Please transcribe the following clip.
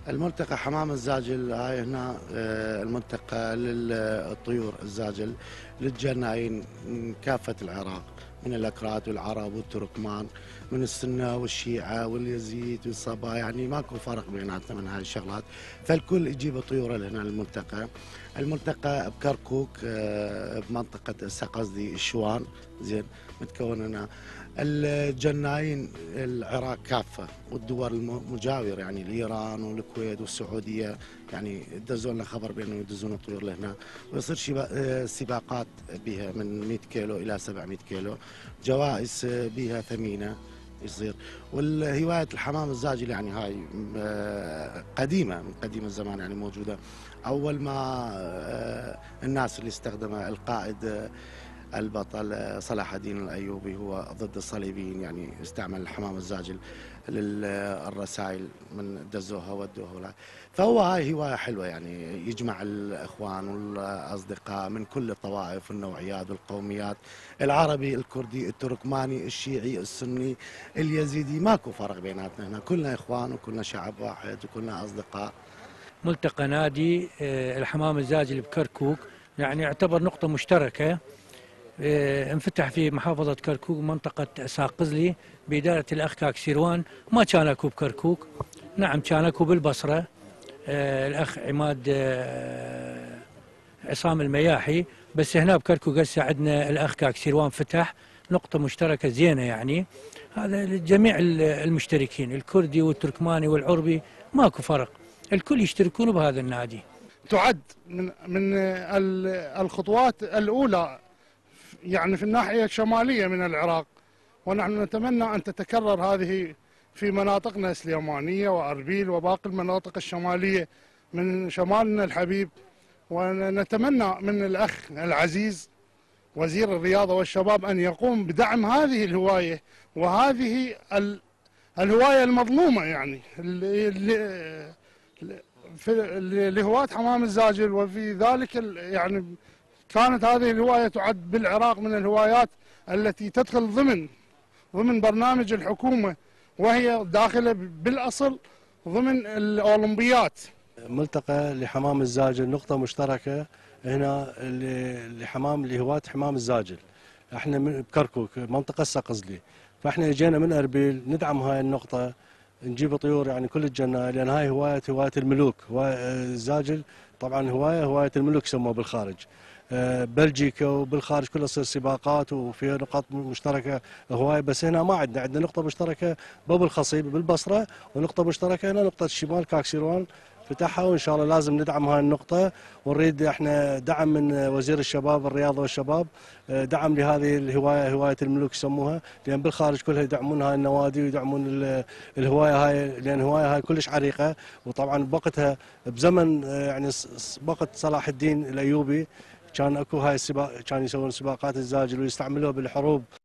الملتقى حمام الزاجل هاي هنا الملتقى للطيور الزاجل للجناين من كافة العراق، من الأكراد والعرب والتركمان، من السنة والشيعة واليزيد والصبا، يعني ماكو فرق بيناتنا من هاي الشغلات، فالكل يجيب طيوره لهنا الملتقى. الملتقى بكركوك بمنطقة هسه قصدي الشوان، زين، متكون هنا الجناين العراق كافة والدول المجاورة، يعني الإيران والكويت والسعودية، يعني دزوا لنا خبر بأنه يدزون الطيور لهنا، ويصير سباقات بها من 100 كيلو إلى 700 كيلو، جوائز بها ثمينة يصير. والهواية الحمام الزاجل يعني هاي قديمة من قديم الزمان، يعني موجودة أول ما الناس اللي استخدمها القائد البطل صلاح الدين الأيوبي هو ضد الصليبيين، يعني استعمل الحمام الزاجل للرسائل من دزوها ودوها. فهو هاي هواية حلوة، يعني يجمع الإخوان والأصدقاء من كل الطوائف والنوعيات والقوميات، العربي الكردي التركماني الشيعي السني اليزيدي، ماكو فرق بيناتنا هنا، كلنا إخوان وكلنا شعب واحد وكلنا أصدقاء. ملتقى نادي الحمام الزاجل بكركوك يعني يعتبر نقطة مشتركة. انفتح في محافظة كركوك منطقة ساقزلي بإدارة الأخ كاك سيروان. ما كان اكو بكركوك، نعم كان اكو بالبصرة. الأخ عماد عصام المياحي، بس هنا بكركوك هسه عندنا الأخ كاك سيروان فتح نقطة مشتركة زينة، يعني هذا لجميع المشتركين الكردي والتركماني والعربي، ماكو فرق، الكل يشتركون بهذا النادي. تعد من الخطوات الأولى يعني في الناحية الشمالية من العراق، ونحن نتمنى أن تتكرر هذه في مناطقنا سليمانية وأربيل وباقي المناطق الشمالية من شمالنا الحبيب. ونتمنى من الأخ العزيز وزير الرياضة والشباب أن يقوم بدعم هذه الهواية، وهذه الهواية المظلومة يعني لهواة حمام الزاجل. وفي ذلك يعني كانت هذه الهواية تعد بالعراق من الهوايات التي تدخل ضمن برنامج الحكومة، وهي داخلة بالأصل ضمن الأولمبيات. ملتقى لحمام الزاجل نقطة مشتركة هنا لهواة حمام الزاجل. احنا بكركوك منطقة السقزلي، فاحنا اجينا من اربيل ندعم هاي النقطة، نجيب طيور يعني كل الجنة، لان هاي هواية الملوك. الزاجل طبعا هواية الملوك يسموها بالخارج، بلجيكا وبالخارج كلها تصير سباقات وفي نقاط مشتركه هوايه. بس هنا ما عندنا نقطه مشتركه باب الخصيب بالبصره، ونقطه مشتركه هنا نقطه الشمال كاكسيروان فتحها، وان شاء الله لازم ندعم هاي النقطه. ونريد احنا دعم من وزير الشباب الرياضه والشباب، دعم لهذه الهوايه، هوايه الملوك يسموها، لان بالخارج كلها يدعمون هاي النوادي ويدعمون الهوايه هاي، لان الهوايه هاي كلش عريقه. وطبعا بوقتها بزمن يعني وقت صلاح الدين الايوبي كان اكو هاي السباق، كانوا يسوون سباقات الزاجل ويستعملوها بالحروب.